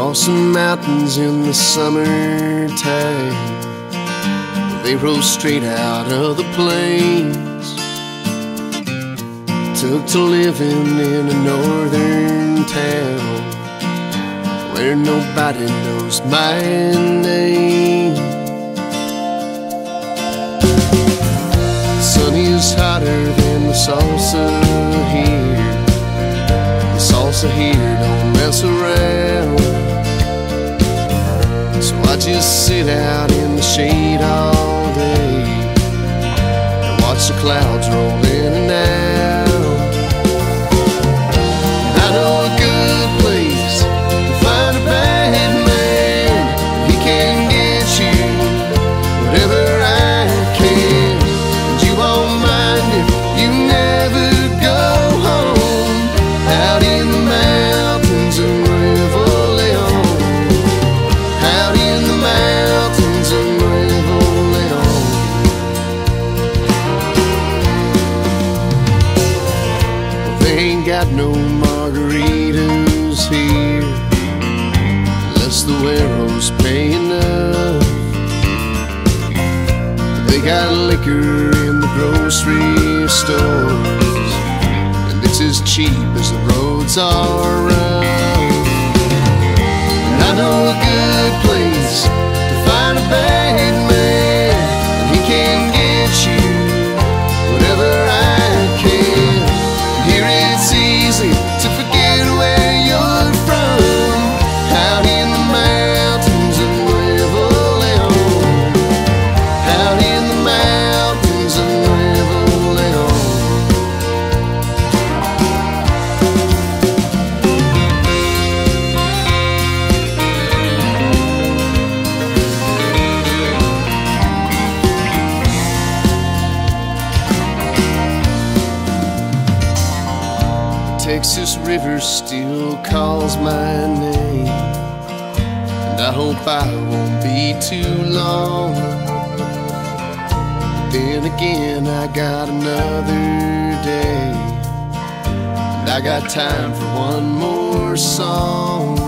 Across the mountains in the summertime, they rose straight out of the plains. Took to living in a northern town where nobody knows my name. The sun is hotter than the salsa here. The salsa here don't mess around. So I just sit out in the shade all day and watch the clouds roll in and out. I know a good place to find a bad man. He can get you whatever I can, and you won't mind if you never go home. Out in the mountains of Reveillon, out in the mountains of Reveillon. Well, they ain't got no margaritas here unless the Hueros pay enough. They got liquor in the grocery stores, and it's as cheap as the roads are round. And I know a good place to find a bad man, and he can get you whatever I can. Here it's easy to forget where you're from. Out in the mountains of Reveillon, out in the mountains of Reveillon. The Texas River still calls my name, and I hope I won't be too long. But then again, I got another day, and I got time for one more song.